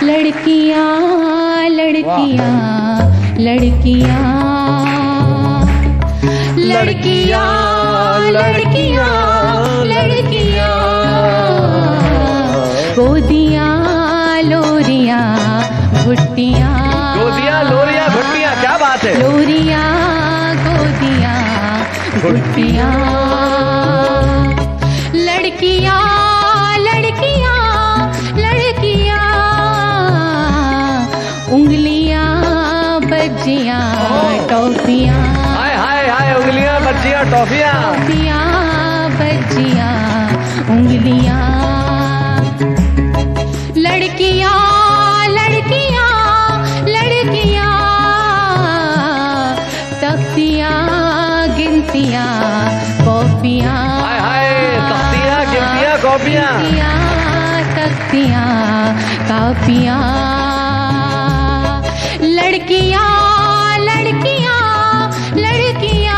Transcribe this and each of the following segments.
लड़कियां लड़कियां लड़कियां लड़कियां लड़कियां लड़कियां गोदियां लोरियां भुट्टियां गोदियां लोरियां भुट्टियां, क्या बात है। लोरियां गोदियां भुट्टियां लड़कियां लड़कियां लड़कियां उंगलियां बज्जियां टॉफियां। हाय हाय हाय, उंगलियां बज्जियां टॉफियां। टॉफियां बज्जियां उंगलियां लड़कियां लड़कियां लड़कियां तख्तियां गिनतियां कॉफियां। हाय हाय, तख्तियां गिनतियां कॉफियां। तख्तियां काफियां लड़कियां लड़कियां लड़कियां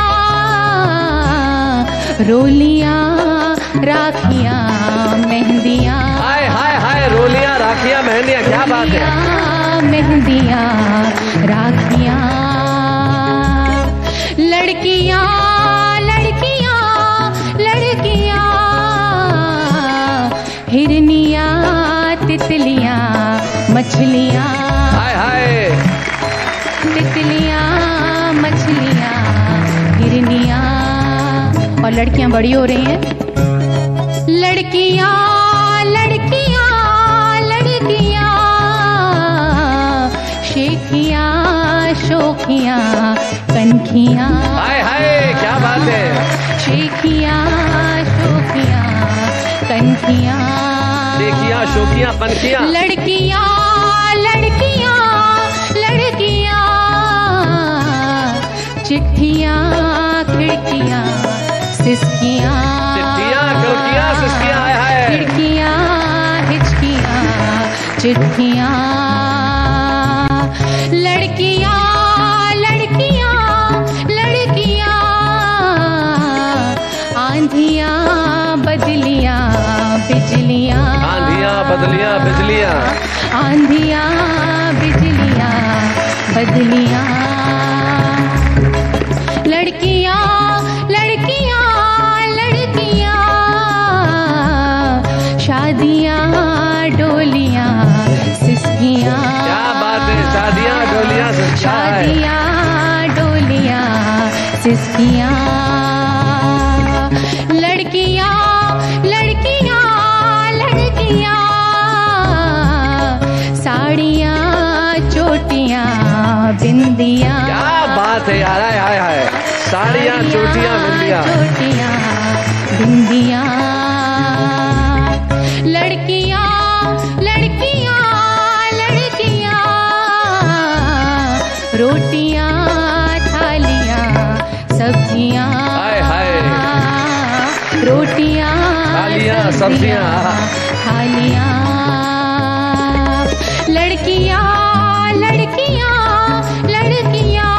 रोलियां राखियां मेहंदियां। हाय हाय हाय, रोलियां राखियां मेहंदियां, क्या बात है। मेहंदियां राखियां लड़कियां लड़कियां लड़कियां हिरनियां तितलियां मछलियां। हाय हाय, तितलियां मछलियां हिरनियां। और लड़कियां बड़ी हो रही हैं। लड़कियां लड़कियां लड़कियां शेखियां शोखियां कनखियां। हाय हाय, क्या बात है। शेखियां शोखियां कनखियां। शेखियां शोखियां कनखियां। लड़कियां लड़कियां लड़कियां चिट्ठियां खिड़कियां सिसकियां। चिट्ठियां खिड़कियां सिसकियां। हाय हाय, खिड़कियां हिचकियां चिट्ठियां लड़कियां लड़कियां लड़कियां आंधियां बदलियां बिजलियां। आंधियां बदलियां बिजलियां। आंधियां बिजलियां बदलियां लड़कियां लड़कियां लड़कियां शादियां डोलियां सिसकियां। क्या बात है, शादियां डोलियां सिसकियां। शादियां डोलियां सिसकियां लड़कियां लड़कियां लड़कियां साड़ियां चोटियां बिंदियां। क्या बात है यार। हाय हाय हाय, साड़ियां चोटियां बिंदियां। चोटियां बिंदियां लड़कियां लड़कियां लड़कियां रोटियां थालियां सब्जियां। हाय हाय, रोटियां थालियां सब्जियां। थालियां लड़कियां लड़कियां लड़कियां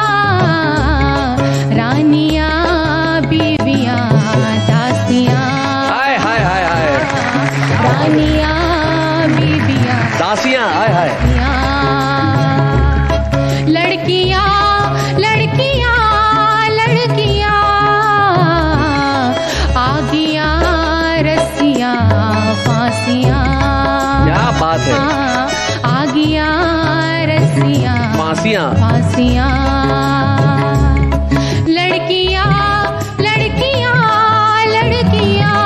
रानियां बीवियां दासियां। हाय हाय हाय हाय, रानियां बीवियां दासियां। हाय हाय, लड़कियां लड़कियां लड़कियां आगियां रस्सियां फांसियां। क्या बात है। आगियां रस्सियां फांसियां। फांसियां लड़कियां लड़कियां लड़कियां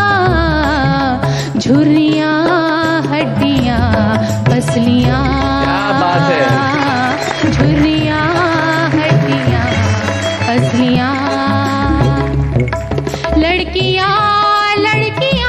झुर्रियां हड्डियां पसलियां। क्या बात है। झुर्रियां हड्डियां पसलियां लड़कियां लड़कियां